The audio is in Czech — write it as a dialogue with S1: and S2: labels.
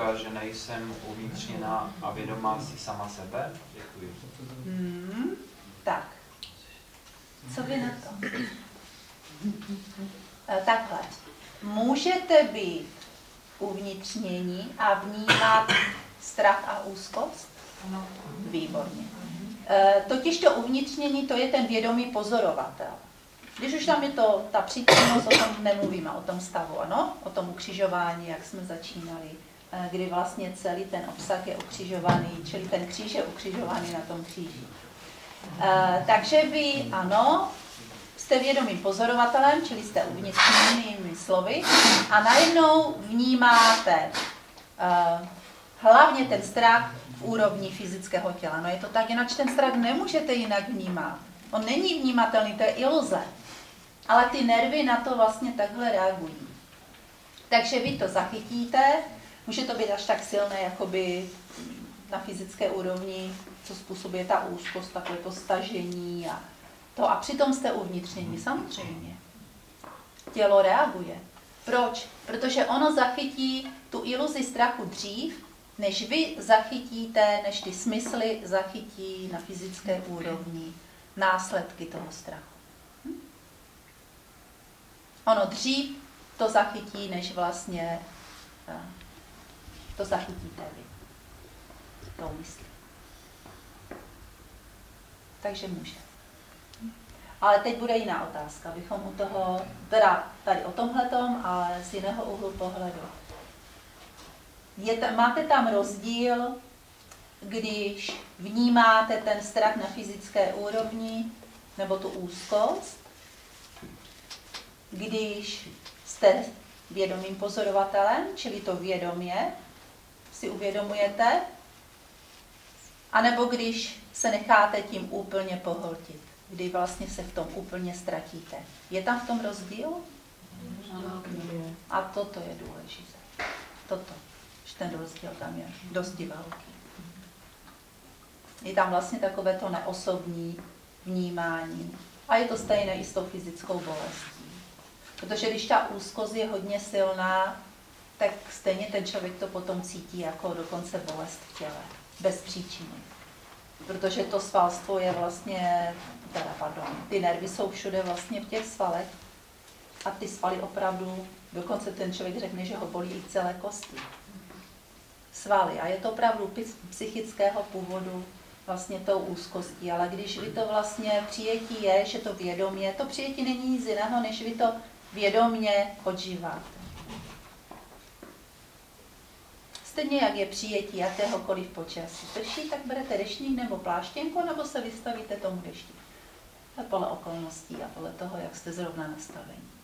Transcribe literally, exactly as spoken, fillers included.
S1: říká, že nejsem uvnitřněná a vědomá si sama sebe? Děkuji.
S2: Hmm, tak. Co vy na to? E, takhle. Můžete být uvnitřnění a vnímat strach a úzkost? Výborně. E, totiž to uvnitřnění, to je ten vědomý pozorovatel. Když už tam je to, ta přítomnost, o tom nemluvíme, o tom stavu, ano? O tom ukřižování, jak jsme začínali, e, kdy vlastně celý ten obsah je ukřižovaný, čili ten kříž je ukřižovaný na tom kříži. E, takže vy, ano, jste vědomým pozorovatelem, čili jste uvnitřněnými slovy a najednou vnímáte uh, hlavně ten strach v úrovni fyzického těla. No je to tak, jinak ten strach nemůžete jinak vnímat. On není vnímatelný, to je iluze. Ale ty nervy na to vlastně takhle reagují. Takže vy to zachytíte, může to být až tak silné, jakoby na fyzické úrovni, co způsobuje ta úzkost, takové to stažení a to, a přitom jste uvnitřnění, samozřejmě. Tělo reaguje. Proč? Protože ono zachytí tu iluzi strachu dřív, než vy zachytíte, než ty smysly zachytí na fyzické úrovni následky toho strachu. Hm? Ono dřív to zachytí, než vlastně to zachytíte vy. To myslí. Takže může. Ale teď bude jiná otázka, abychom u toho, teda tady o tomhletom, ale z jiného úhlu pohledu. Je ta, máte tam rozdíl, když vnímáte ten strach na fyzické úrovni, nebo tu úzkost, když jste vědomým pozorovatelem, čili to vědomě si uvědomujete, anebo když se necháte tím úplně pohltit, kdy vlastně se v tom úplně ztratíte. Je tam v tom rozdíl? A toto je důležité. Toto. Že ten rozdíl tam je dosti velký. Je tam vlastně takové to neosobní vnímání. A je to stejné i s tou fyzickou bolestí. Protože když ta úzkost je hodně silná, tak stejně ten člověk to potom cítí jako dokonce bolest v těle. Bez příčiny. Protože to svalstvo je vlastně, teda pardon, ty nervy jsou všude vlastně v těch svalech a ty svaly opravdu, dokonce ten člověk řekne, že ho bolí i celé kosti. Svaly. A je to opravdu psychického původu vlastně tou úzkostí. Ale když vy to vlastně přijetí je, že to vědomě, to přijetí není nic jiného, než vy to vědomě odžíváte. Stejně jak je přijetí jakéhokoliv počasí. Prší, tak berete deštník nebo pláštěnku, nebo se vystavíte tomu dešti. A podle okolností a podle toho, jak jste zrovna nastavení.